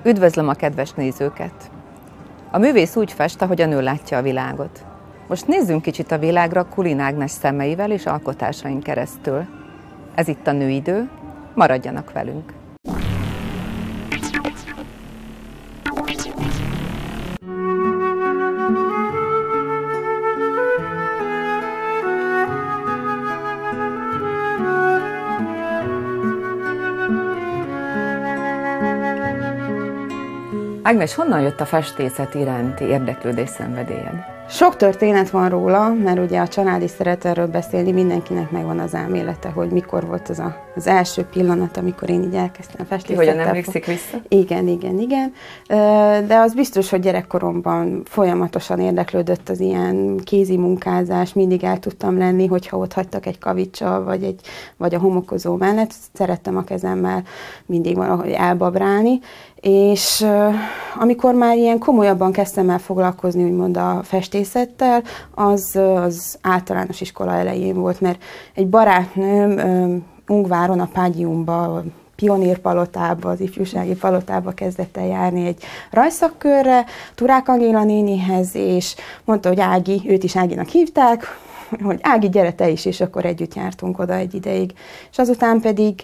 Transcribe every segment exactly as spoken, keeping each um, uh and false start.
Üdvözlöm a kedves nézőket! A művész úgy fest, ahogyan ő látja a világot. Most nézzünk kicsit a világra Kulin Ágnes szemeivel és alkotásaink keresztül. Ez itt a Nőidő, maradjanak velünk! Ágnes, honnan jött a festészet iránti érdeklődés, szenvedélyed? Sok történet van róla, mert ugye a család is szeret erről beszélni, mindenkinek megvan az elmélete, hogy mikor volt az a, az első pillanat, amikor én így elkezdtem festészettel. Ki hogyan emlékszik vissza? Igen, igen, igen. De az biztos, hogy gyerekkoromban folyamatosan érdeklődött az ilyen kézi munkázás, mindig el tudtam lenni, hogyha ott hagytak egy kavicsal, vagy, egy, vagy a homokozó mellett, szerettem a kezemmel mindig valahogy elbabrálni. És uh, amikor már ilyen komolyabban kezdtem el foglalkozni, úgymond a festészettel, az, az általános iskola elején volt, mert egy barátnőm um, Ungváron, a Págyjumba, Pionérpalotába, az ifjúsági palotába kezdett el járni egy rajszakkörre, Turák Angéla nénihez, és mondta, hogy Ági, őt is Áginak hívták, hogy Ági, gyere te is, és akkor együtt jártunk oda egy ideig. És azután pedig,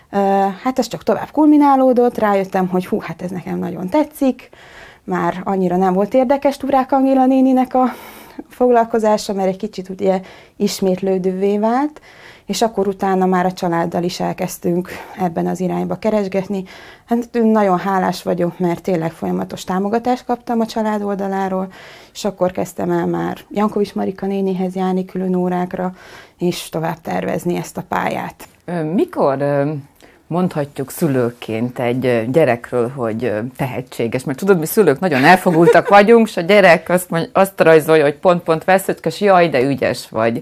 hát ez csak tovább kulminálódott, rájöttem, hogy hú, hát ez nekem nagyon tetszik, már annyira nem volt érdekes Turák Angéla néninek a foglalkozása, mert egy kicsit ugye ismétlődővé vált, és akkor utána már a családdal is elkezdtünk ebben az irányba keresgetni. Hát nagyon hálás vagyok, mert tényleg folyamatos támogatást kaptam a család oldaláról, és akkor kezdtem el már Jankovics Marika nénihez járni külön órákra, és tovább tervezni ezt a pályát. Mikor mondhatjuk szülőként egy gyerekről, hogy tehetséges? Mert tudod, mi szülők nagyon elfogultak vagyunk, és a gyerek azt, mondja, azt rajzolja, hogy pont-pont vesződkes, jaj, de ügyes vagy.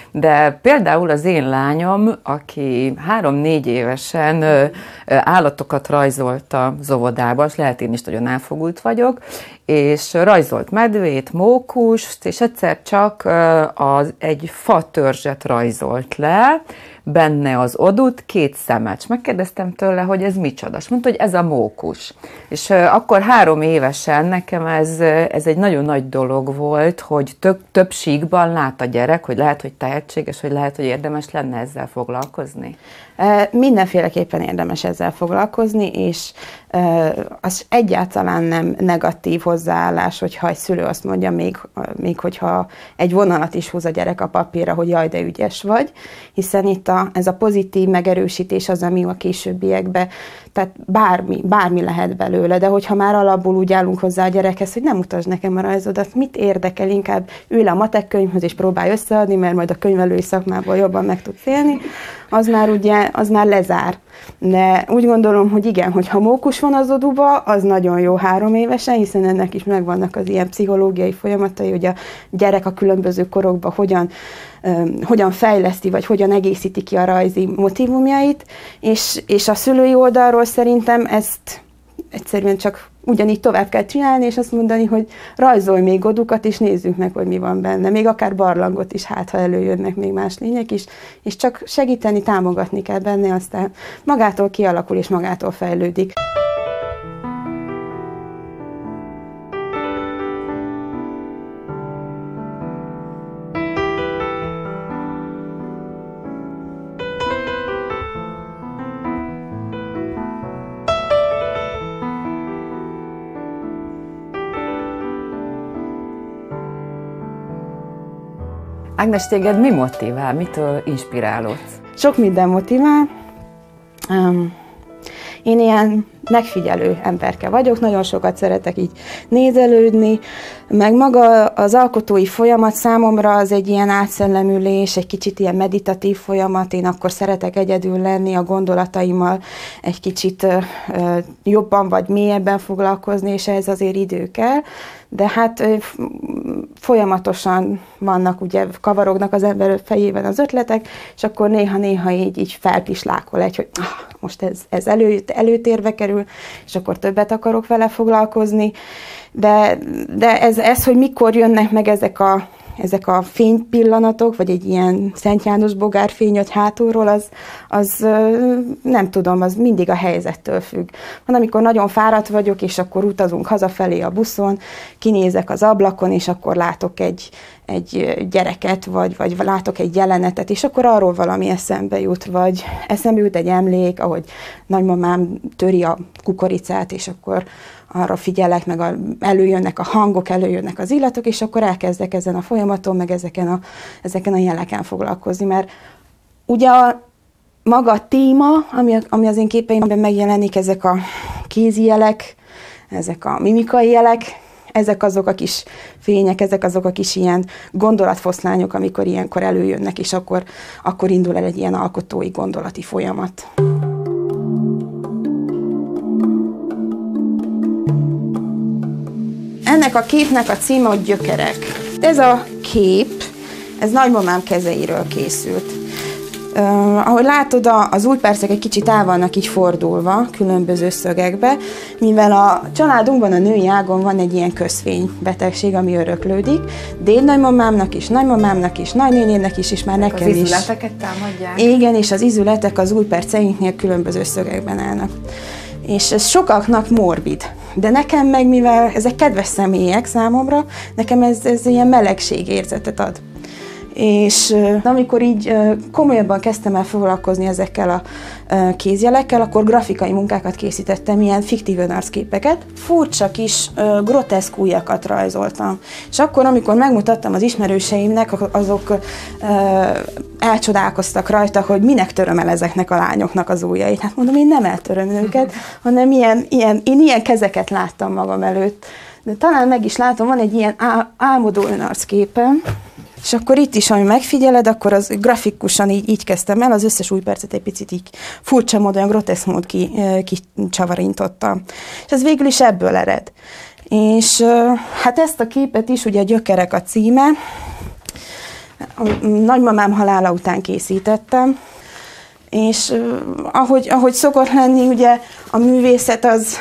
De például az én lányom, aki három-négy évesen állatokat rajzolt az óvodában, és lehet én is nagyon elfogult vagyok, és rajzolt medvét, mókust, és egyszer csak az, egy fatörzset rajzolt le, benne az odut, két szemecs. Megkérdeztem tőle, hogy ez micsoda. És mondta, hogy ez a mókus. És uh, akkor három évesen nekem ez, ez egy nagyon nagy dolog volt, hogy több, több síkban lát a gyerek, hogy lehet, hogy tehetséges, hogy lehet, hogy érdemes lenne ezzel foglalkozni. Mindenféleképpen érdemes ezzel foglalkozni, és az egyáltalán nem negatív hozzáállás, hogyha egy szülő azt mondja, még, még hogyha egy vonalat is húz a gyerek a papírra, hogy jaj, de ügyes vagy, hiszen itt a, ez a pozitív megerősítés az, ami a későbbiekben, tehát bármi, bármi lehet belőle, de hogyha már alapból úgy állunk hozzá a gyerekhez, hogy nem mutasd nekem a rajzodat, mit érdekel, inkább ülj le a matek könyvhöz és próbálj összeadni, mert majd a könyvelői szakmából jobban meg tudsz élni, az már ugye, az már lezár. De úgy gondolom, hogy igen, hogyha mókus van az oduba, az nagyon jó három évesen, hiszen ennek is megvannak az ilyen pszichológiai folyamatai, hogy a gyerek a különböző korokban hogyan, um, hogyan fejleszti, vagy hogyan egészíti ki a rajzi motívumjait, és, és a szülői oldalról szerintem ezt egyszerűen csak ugyanígy tovább kell csinálni, és azt mondani, hogy rajzolj még odukat, és nézzük meg, hogy mi van benne. Még akár barlangot is, hát ha előjönnek még más lények is, és csak segíteni, támogatni kell benne, aztán magától kialakul, és magától fejlődik. Ágnes, téged mi motivál? Mitől inspirálódsz? Sok minden motivál. Um, én ilyen megfigyelő emberke vagyok, nagyon sokat szeretek így nézelődni, meg maga az alkotói folyamat számomra az egy ilyen átszellemülés, egy kicsit ilyen meditatív folyamat, én akkor szeretek egyedül lenni, a gondolataimmal egy kicsit uh, uh, jobban vagy mélyebben foglalkozni, és ehhez azért idő kell, de hát uh, folyamatosan vannak, ugye kavarognak az ember fejében az ötletek, és akkor néha-néha így, így felpislákol egy, hogy ah, most ez, ez elő, előtérbe kerül, és akkor többet akarok vele foglalkozni, de, de ez, ez, hogy mikor jönnek meg ezek a ezek a fénypillanatok, vagy egy ilyen Szent János bogár fényöt hátulról, az, az nem tudom, az mindig a helyzettől függ. Van, amikor nagyon fáradt vagyok, és akkor utazunk hazafelé a buszon, kinézek az ablakon, és akkor látok egy, egy gyereket, vagy, vagy látok egy jelenetet, és akkor arról valami eszembe jut, vagy eszembe jut egy emlék, ahogy nagymamám töri a kukoricát, és akkor arra figyelek, meg a, előjönnek a hangok, előjönnek az illatok, és akkor elkezdek ezen a folyamaton, meg ezeken a, ezeken a jeleken foglalkozni, mert ugye a maga a téma, ami, ami az én képeimben megjelenik, ezek a kézi jelek, ezek a mimikai jelek, ezek azok a kis fények, ezek azok a kis ilyen gondolatfoszlányok, amikor ilyenkor előjönnek, és akkor, akkor indul el egy ilyen alkotói gondolati folyamat. Ennek a képnek a címe, hogy Gyökerek. Ez a kép, ez nagymamám kezeiről készült. Uh, ahogy látod, az újpercek egy kicsit el vannak így fordulva, különböző szögekbe, mivel a családunkban a női ágon van egy ilyen közfénybetegség, ami öröklődik. Dédnagymamámnak is, nagymamámnak is, nagynénének is, és már nekem is. Az izületeket támadják? Igen, és az izületek az újperceinknél különböző szögekben állnak. És ez sokaknak morbid. De nekem meg, mivel ezek kedves személyek számomra, nekem ez, ez ilyen melegségérzetet ad. És amikor így komolyabban kezdtem el foglalkozni ezekkel a kézjelekkel, akkor grafikai munkákat készítettem, ilyen fiktív önarcképeket. Furcsa kis groteszk ujjakat rajzoltam. És akkor, amikor megmutattam az ismerőseimnek, azok elcsodálkoztak rajta, hogy minek töröm el ezeknek a lányoknak az ujjait. Hát mondom, én nem eltöröm őket, hanem ilyen, ilyen, én ilyen kezeket láttam magam előtt. De talán meg is látom, van egy ilyen álmodó önarcképem. És akkor itt is, ami megfigyeled, akkor az grafikusan így, így kezdtem el, az összes új percet egy picit így furcsa módon, olyan groteszk mód kicsavarintottam. És ez végül is ebből ered. És hát ezt a képet is, ugye a Gyökerek a címe, a nagymamám halála után készítettem, és ahogy, ahogy szokott lenni, ugye a művészet az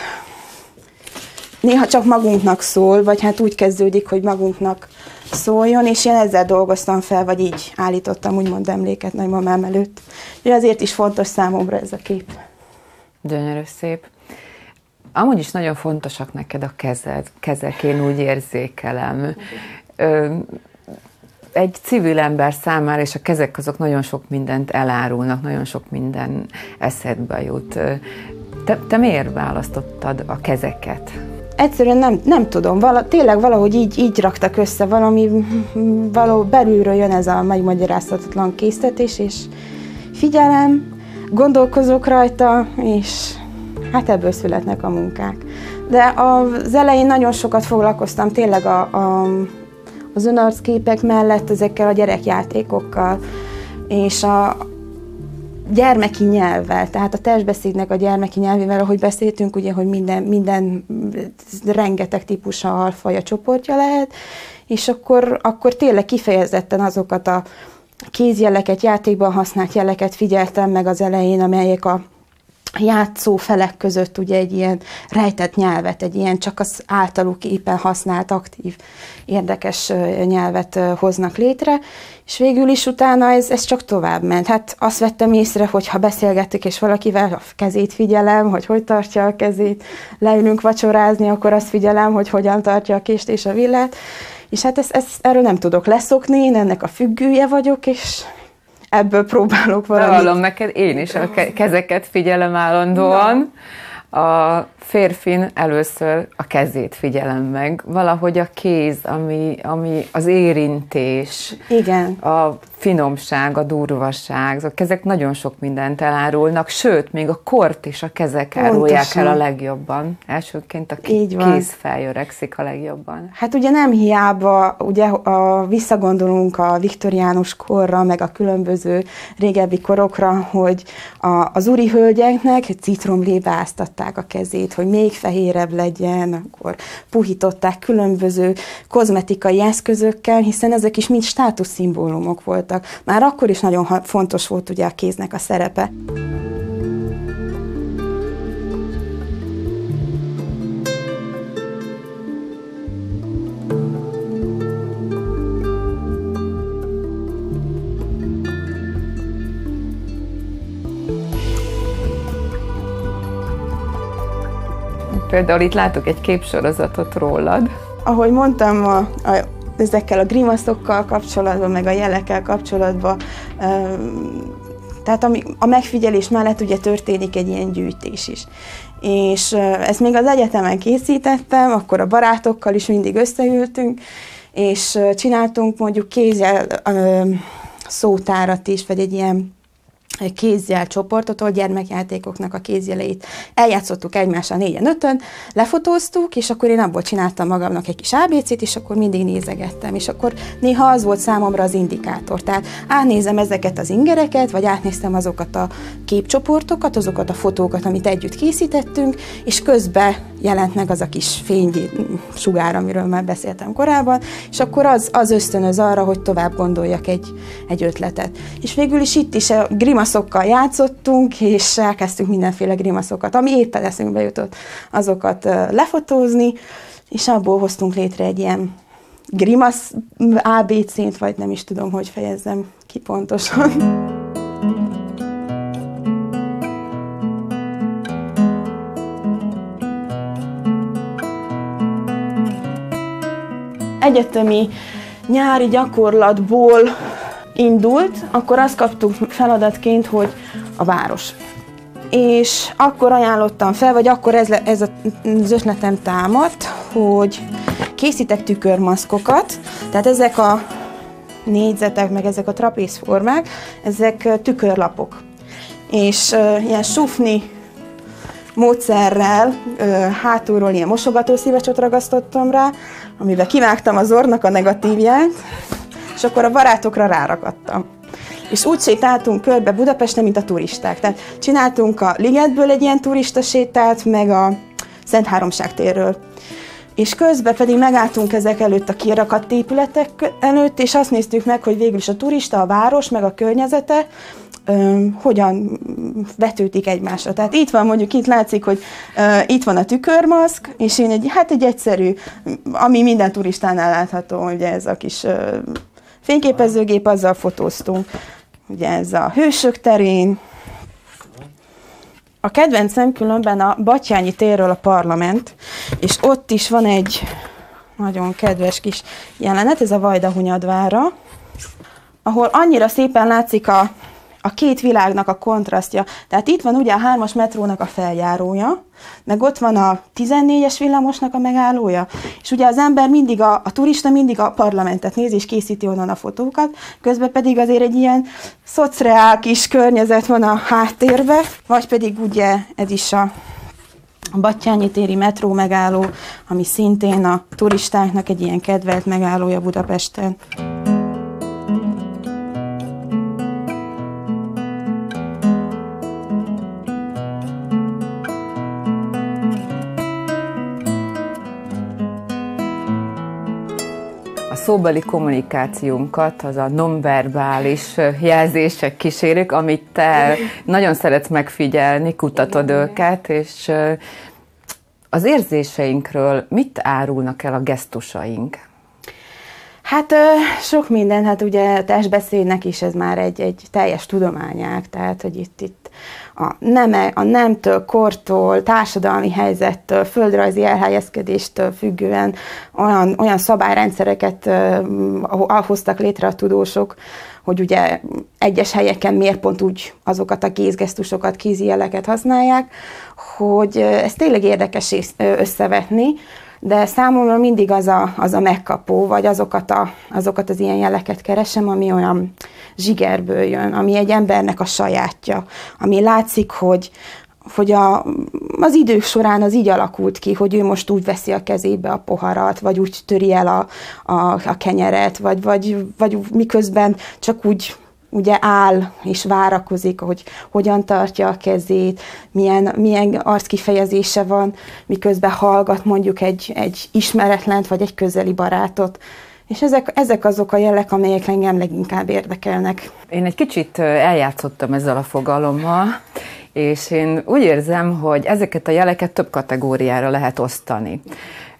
néha csak magunknak szól, vagy hát úgy kezdődik, hogy magunknak szóljon, és én ezzel dolgoztam fel, vagy így állítottam úgymond emléket nagymamám előtt. És azért is fontos számomra ez a kép. Gyönyörű, szép. Amúgy is nagyon fontosak neked a kezed, kezek, én úgy érzékelem. Ö, egy civil ember számára, és a kezek azok nagyon sok mindent elárulnak, nagyon sok minden eszedbe jut. Te, te miért választottad a kezeket? Egyszerűen nem, nem tudom, vala, tényleg valahogy így, így raktak össze, valami való belülről jön ez a megmagyarázhatatlan késztetés, és figyelem, gondolkozok rajta, és hát ebből születnek a munkák. De az elején nagyon sokat foglalkoztam tényleg a, a, az önarcképek mellett ezekkel a gyerekjátékokkal, és a gyermeki nyelvvel, tehát a testbeszédnek a gyermeki nyelvével, ahogy beszéltünk, ugye, hogy minden, minden rengeteg típusa, alfaja, csoportja lehet, és akkor, akkor tényleg kifejezetten azokat a kézjeleket, játékban használt jeleket figyeltem meg az elején, amelyek a játszó felek között ugye egy ilyen rejtett nyelvet, egy ilyen csak az általuk éppen használt, aktív, érdekes nyelvet hoznak létre, és végül is utána ez, ez csak tovább ment. Hát azt vettem észre, hogy ha beszélgetek és valakivel a kezét figyelem, hogy hogy tartja a kezét, leülünk vacsorázni, akkor azt figyelem, hogy hogyan tartja a kést és a villát, és hát ezt, ezt, erről nem tudok leszokni, én ennek a függője vagyok, és ebből próbálok valamit. Hallom neked, én is a kezeket figyelem állandóan. A férfin először a kezét figyelem meg. Valahogy a kéz, ami, ami az érintés, igen. A finomság, a durvaság, a kezek nagyon sok mindent elárulnak, sőt, még a kort is a kezek árulják el a legjobban. Elsőként a kéz feljöregszik a legjobban. Hát ugye nem hiába, ugye a, visszagondolunk a viktoriánus korra, meg a különböző régebbi korokra, hogy a, az úri hölgyeknek citromlébe áztatták a kezét, hogy még fehérebb legyen, akkor puhították különböző kozmetikai eszközökkel, hiszen ezek is mind státuszszimbólumok voltak. Már akkor is nagyon fontos volt ugye a kéznek a szerepe. Például itt látok egy képsorozatot rólad. Ahogy mondtam, a, a, ezekkel a grimaszokkal kapcsolatban, meg a jelekkel kapcsolatban, tehát ami, a megfigyelés mellett ugye történik egy ilyen gyűjtés is. És ezt még az egyetemen készítettem, akkor a barátokkal is mindig összeültünk, és csináltunk mondjuk kézzel szótárat is, vagy egy ilyen kézjel csoportot, ahol gyermekjátékoknak a kézjeleit eljátszottuk egymással négyen, ötön, lefotóztuk, és akkor én abból csináltam magamnak egy kis á bé cét, és akkor mindig nézegettem, és akkor néha az volt számomra az indikátor. Tehát átnézem ezeket az ingereket, vagy átnéztem azokat a képcsoportokat, azokat a fotókat, amit együtt készítettünk, és közben jelent meg az a kis fénysugár, amiről már beszéltem korábban, és akkor az, az ösztönöz arra, hogy tovább gondoljak egy, egy ötletet. És végül is itt is a grimaszokkal játszottunk, és elkezdtünk mindenféle grimaszokat, ami éppen eszünkbe jutott, azokat lefotózni, és abból hoztunk létre egy ilyen grimasz á bé cét, vagy nem is tudom, hogy fejezzem ki pontosan. Egyetemi nyári gyakorlatból indult, akkor azt kaptuk feladatként, hogy a város. És akkor ajánlottam fel, vagy akkor ez, ez az ötletem támadt, hogy készítek tükörmaszkokat, tehát ezek a négyzetek, meg ezek a trapézformák, ezek tükörlapok. És uh, ilyen sufni módszerrel uh, hátulról ilyen mosogatószívecsot ragasztottam rá, amiben kivágtam az orrnak a negatívját, és akkor a barátokra rárakadtam. És úgy sétáltunk körbe Budapesten, mint a turisták. Tehát csináltunk a Ligetből egy ilyen turista sétát, meg a Szent Háromság térről. És közben pedig megálltunk ezek előtt a kirakadt épületek előtt, és azt néztük meg, hogy végül is a turista, a város, meg a környezete öm, hogyan vetődik egymásra. Tehát itt van, mondjuk itt látszik, hogy ö, itt van a tükörmaszk, és én egy, hát egy egyszerű, ami minden turistánál látható, ugye ez a kis ö, fényképezőgép, azzal fotóztunk. Ugye ez a Hősök terén. A kedvencem különben a Batthyány térről a Parlament, és ott is van egy nagyon kedves kis jelenet, ez a Vajdahunyadvára, ahol annyira szépen látszik a, a két világnak a kontrasztja. Tehát itt van ugye a hármas metrónak a feljárója, meg ott van a tizennégyes villamosnak a megállója, és ugye az ember mindig, a, a turista mindig a Parlamentet nézi, és készíti onnan a fotókat, közben pedig azért egy ilyen szocreál kis környezet van a háttérbe, vagy pedig ugye ez is a a Batthyány téri metró megálló, ami szintén a turistáknak egy ilyen kedvelt megállója Budapesten. A szóbeli kommunikációnkat, az a nonverbális jelzések kísérik, amit te nagyon szeretsz megfigyelni, kutatod őket, és az érzéseinkről mit árulnak el a gesztusaink? Hát sok minden, hát ugye a testbeszédnek is ez már egy, egy teljes tudományág, tehát hogy itt, itt a, neme, a nemtől, kortól, társadalmi helyzettől, földrajzi elhelyezkedéstől függően olyan, olyan szabályrendszereket uh, hoztak létre a tudósok, hogy ugye egyes helyeken miért pont úgy azokat a kézgesztusokat, kézi jeleket használják, hogy ez tényleg érdekes összevetni, de számomra mindig az a, az a megkapó, vagy azokat, a, azokat az ilyen jeleket keresem, ami olyan zsigerből jön, ami egy embernek a sajátja, ami látszik, hogy, hogy a, az idők során az így alakult ki, hogy ő most úgy veszi a kezébe a poharat, vagy úgy töri el a, a, a kenyeret, vagy, vagy, vagy miközben csak úgy ugye áll és várakozik, hogy hogyan tartja a kezét, milyen, milyen arckifejezése van, miközben hallgat mondjuk egy, egy ismeretlent, vagy egy közeli barátot. És ezek, ezek azok a jelek, amelyek engem leginkább érdekelnek. Én egy kicsit eljátszottam ezzel a fogalommal, és én úgy érzem, hogy ezeket a jeleket több kategóriára lehet osztani.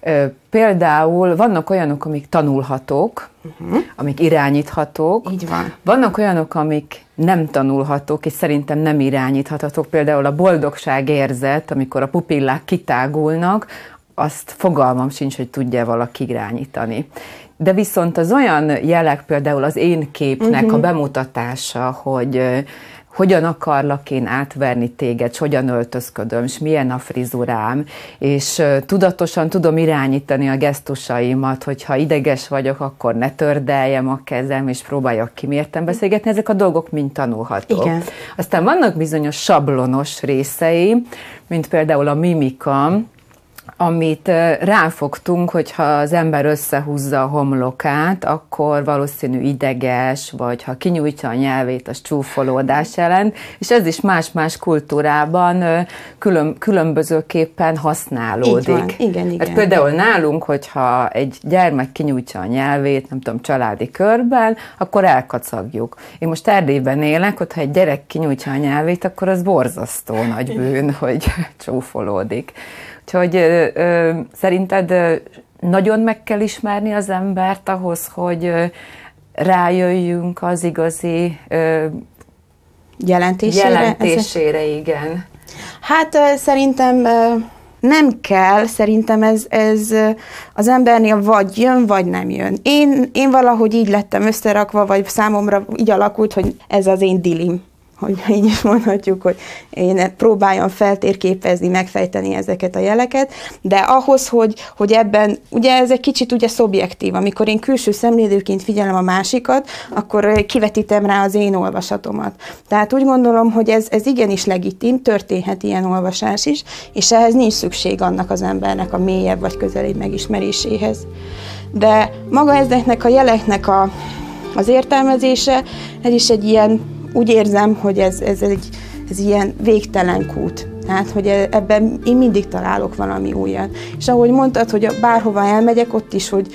Például vannak olyanok, amik tanulhatók, uh-huh. amik irányíthatók. Így van. Vannak olyanok, amik nem tanulhatók, és szerintem nem irányíthatók. Például a boldogságérzet, amikor a pupillák kitágulnak, azt fogalmam sincs, hogy tudja valaki irányítani. De viszont az olyan jelek, például az én képnek uh-huh. a bemutatása, hogy hogyan akarlak én átverni téged, és hogyan öltözködöm, és milyen a frizurám, és tudatosan tudom irányítani a gesztusaimat, hogyha ideges vagyok, akkor ne tördeljem a kezem, és próbáljak kimérten beszélgetni, ezek a dolgok mind tanulhatók. Igen. Aztán vannak bizonyos sablonos részei, mint például a mimika, amit ráfogtunk, hogyha az ember összehúzza a homlokát, akkor valószínű ideges, vagy ha kinyújtja a nyelvét, az csúfolódás jelent, és ez is más-más kultúrában külön, különbözőképpen használódik. Így van. Igen, igen. Hát például nálunk, hogyha egy gyermek kinyújtja a nyelvét, nem tudom, családi körben, akkor elkacagjuk. Én most Erdélyben élek, hogyha egy gyerek kinyújtja a nyelvét, akkor az borzasztó nagy bűn, hogy csúfolódik. Úgyhogy ö, ö, szerinted ö, nagyon meg kell ismerni az embert ahhoz, hogy ö, rájöjjünk az igazi ö, jelentésére, jelentésére igen. Hát ö, szerintem ö, nem kell, szerintem ez, ez ö, az embernél vagy jön, vagy nem jön. Én, én valahogy így lettem összerakva, vagy számomra így alakult, hogy ez az én dilim. Hogy így is mondhatjuk, hogy én próbáljam feltérképezni, megfejteni ezeket a jeleket, de ahhoz, hogy, hogy ebben, ugye ez egy kicsit ugye szubjektív, amikor én külső szemlélőként figyelem a másikat, akkor kivetítem rá az én olvasatomat. Tehát úgy gondolom, hogy ez, ez igenis legitim, történhet ilyen olvasás is, és ehhez nincs szükség annak az embernek a mélyebb vagy közelibb megismeréséhez. De maga ezeknek a jeleknek a, az értelmezése, ez is egy ilyen, úgy érzem, hogy ez, ez egy ez ilyen végtelen kút. Tehát, hogy ebben én mindig találok valami újat. És ahogy mondtad, hogy bárhova elmegyek, ott is, hogy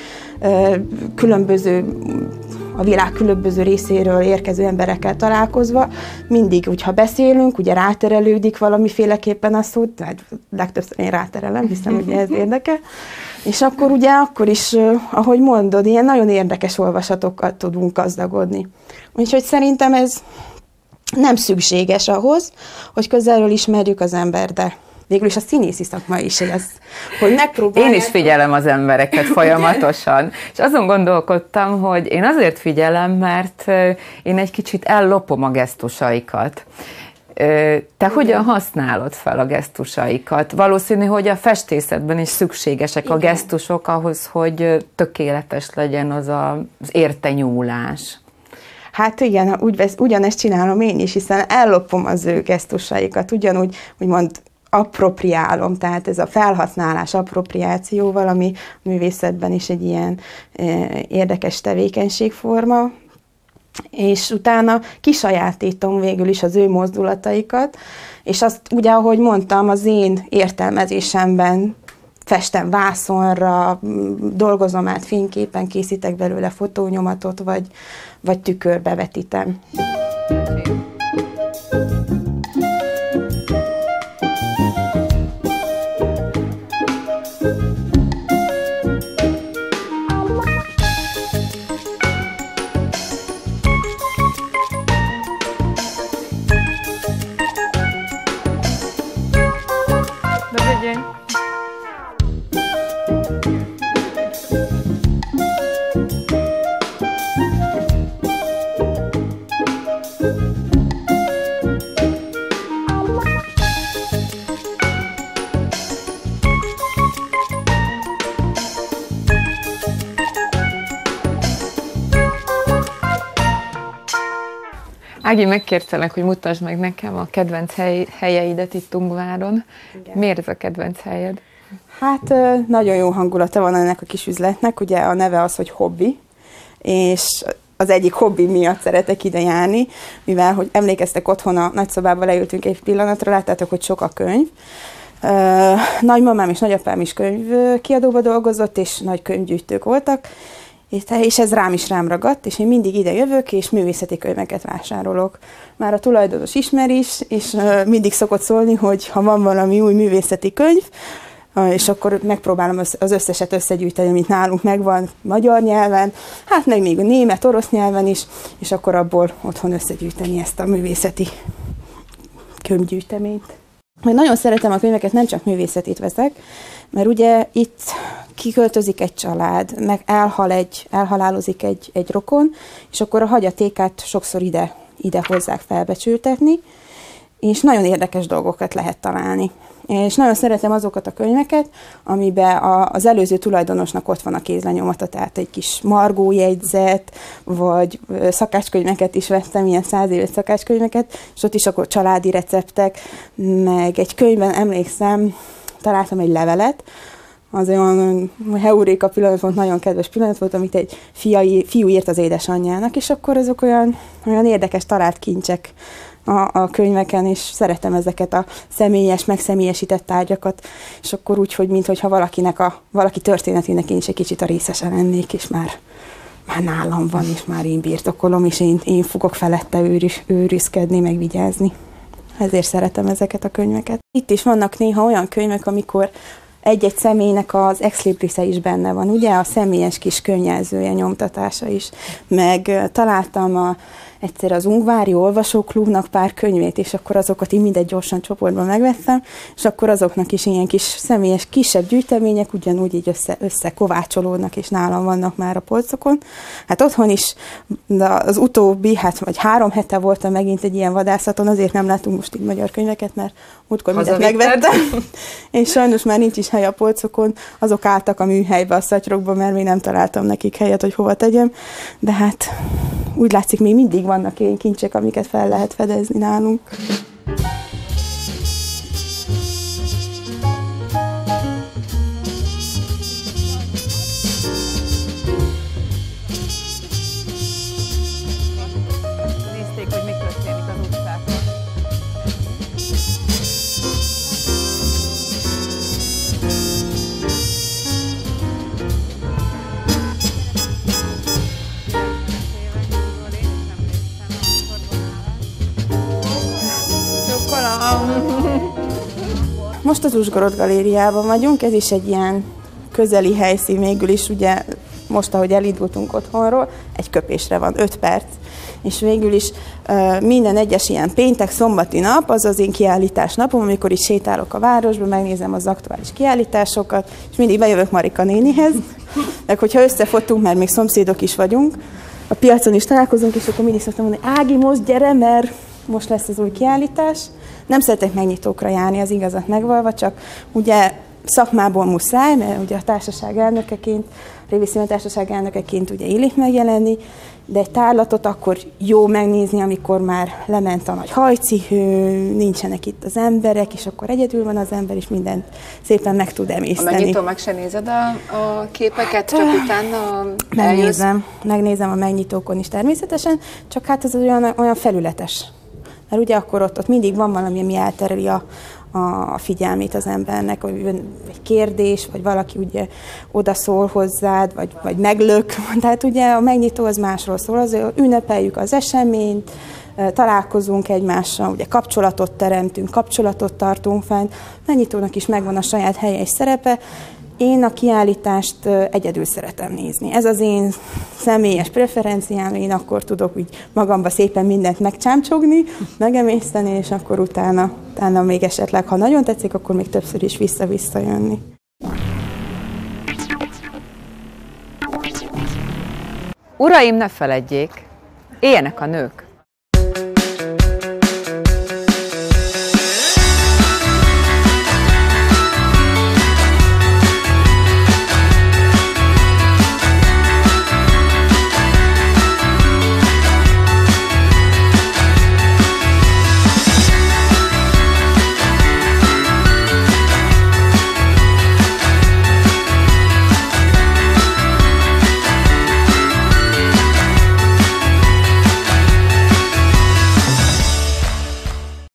különböző, a világ különböző részéről érkező emberekkel találkozva, mindig, hogyha beszélünk, ugye ráterelődik valamiféleképpen a szót, tehát legtöbbször én ráterelem, hiszen ugye ez érdekel, és akkor ugye akkor is, ahogy mondod, ilyen nagyon érdekes olvasatokkal tudunk gazdagodni. Úgyhogy szerintem ez nem szükséges ahhoz, hogy közelről ismerjük az embert, de végül is a színészi szakma is ez, hogy megpróbálják. Én is figyelem az embereket folyamatosan, és azon gondolkodtam, hogy én azért figyelem, mert én egy kicsit ellopom a gesztusaikat. Te igen. Hogyan használod fel a gesztusaikat? Valószínű, hogy a festészetben is szükségesek igen. a gesztusok ahhoz, hogy tökéletes legyen az a, az értenyúlás. Hát igen, úgy vesz, ugyanezt csinálom én is, hiszen ellopom az ő gesztusaikat, ugyanúgy úgymond appropriálom, tehát ez a felhasználás, appropriáció valami művészetben is egy ilyen e, érdekes tevékenységforma, és utána kisajátítom végül is az ő mozdulataikat, és azt ugye, ahogy mondtam, az én értelmezésemben festem vászonra, dolgozom át fényképen, készítek belőle fotónyomatot, vagy, vagy tükörbe vetítem. Ági, megkértelek, hogy mutasd meg nekem a kedvenc hely, helyeidet itt Ungváron. Igen. Miért ez a kedvenc helyed? Hát nagyon jó hangulata van ennek a kis üzletnek, ugye a neve az, hogy hobbi, és az egyik hobbi miatt szeretek ide járni, mivel, hogy emlékeztek, otthon a nagyszobába leültünk egy pillanatra, láttátok, hogy sok a könyv. Nagymamám és nagyapám is könyvkiadóba dolgozott, és nagy könyvgyűjtők voltak, és ez rám is rám ragadt, és én mindig ide jövök, és művészeti könyveket vásárolok. Már a tulajdonos ismer is, és mindig szokott szólni, hogy ha van valami új művészeti könyv, és akkor megpróbálom az összeset összegyűjteni, amit nálunk megvan magyar nyelven, hát meg még a német, orosz nyelven is, és akkor abból otthon összegyűjteni ezt a művészeti könyvgyűjteményt. Én nagyon szeretem a könyveket, nem csak művészetét veszek, mert ugye itt kiköltözik egy család, meg elhal egy, elhalálozik egy, egy rokon, és akkor a hagyatékát sokszor ide, ide hozzák felbecsültetni, és nagyon érdekes dolgokat lehet találni. És nagyon szeretem azokat a könyveket, amiben a, az előző tulajdonosnak ott van a kézlenyomata, tehát egy kis margójegyzet, vagy szakácskönyveket is vettem, ilyen száz éves szakácskönyveket, és ott is akkor családi receptek, meg egy könyvben emlékszem, találtam egy levelet, az olyan heuréka pillanat volt, nagyon kedves pillanat volt, amit egy fiai, fiú írt az édesanyjának, és akkor azok olyan, olyan érdekes talált kincsek a, a könyveken, és szeretem ezeket a személyes, megszemélyesített tárgyakat, és akkor úgy, hogy mintha valakinek a, valaki történetének én is egy kicsit a részese lennék, és már, már nálam van, és már én birtokolom, és én, én fogok felette őriz, őrizkedni, meg vigyázni. Ezért szeretem ezeket a könyveket. Itt is vannak néha olyan könyvek, amikor egy-egy személynek az ex librise is benne van, ugye? A személyes kis könyvjelzője, nyomtatása is. Meg találtam a, egyszer az Ungvári Olvasóklubnak pár könyvét, és akkor azokat én mindegy gyorsan csoportban megvettem, és akkor azoknak is ilyen kis személyes, kisebb gyűjtemények ugyanúgy így össze, összekovácsolódnak, és nálam vannak már a polcokon. Hát otthon is az utóbbi, hát vagy három hete voltam megint egy ilyen vadászaton, azért nem látunk most így magyar könyveket, mert múltkor mindent megvettem, és sajnos már nincs is hely a polcokon, azok álltak a műhelybe, a szatyrokba, mert még nem találtam nekik helyet, hogy hova tegyem, de hát úgy látszik, még mindig vannak ilyen kincsek, amiket fel lehet fedezni nálunk. Nézték, hogy mi történik az utcákon. Most az Uzsgorod Galériában vagyunk, ez is egy ilyen közeli helyszín végül is, ugye most, ahogy elindultunk otthonról, egy köpésre van, öt perc, és végül is uh, minden egyes ilyen péntek, szombati nap, az az én kiállítás napom, amikor is sétálok a városba, megnézem az aktuális kiállításokat, és mindig bejövök Marika nénihez, meg hogyha összefottunk, mert még szomszédok is vagyunk, a piacon is találkozunk, és akkor mindig szoktam mondani, Ági, most gyere, mert most lesz az új kiállítás. Nem szeretek megnyitókra járni, az igazat megvalva, csak ugye szakmából muszáj, mert ugye a társaság elnökeként, a Révi Színmű Társaság elnökeként ugye illik megjelenni, de egy tárlatot akkor jó megnézni, amikor már lement a nagy hajcihő, nincsenek itt az emberek, és akkor egyedül van az ember, és mindent szépen meg tud emészteni. A megnyitó meg se nézed a, a képeket, csak utána megnézem, megnézem a megnyitókon is természetesen, csak hát ez olyan, olyan felületes. Mert ugye akkor ott, ott mindig van valami, ami eltereli a, a figyelmét az embernek, vagy egy kérdés, vagy valaki ugye odaszól hozzád, vagy, vagy meglök. Tehát ugye a megnyitó az másról szól, az ünnepeljük az eseményt, találkozunk egymással, ugye kapcsolatot teremtünk, kapcsolatot tartunk fenn. Megnyitónak is megvan a saját helye és szerepe. Én a kiállítást egyedül szeretem nézni. Ez az én személyes preferenciám, én akkor tudok úgy magamba szépen mindent megcsámcsogni, megemészteni, és akkor utána, utána még esetleg, ha nagyon tetszik, akkor még többször is vissza-vissza jönni. Uraim, ne feledjék, éljenek a nők!